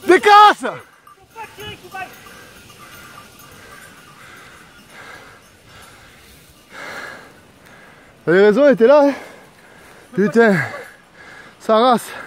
Décasse! T'avais raison, elle était là, hein. Putain, sa race.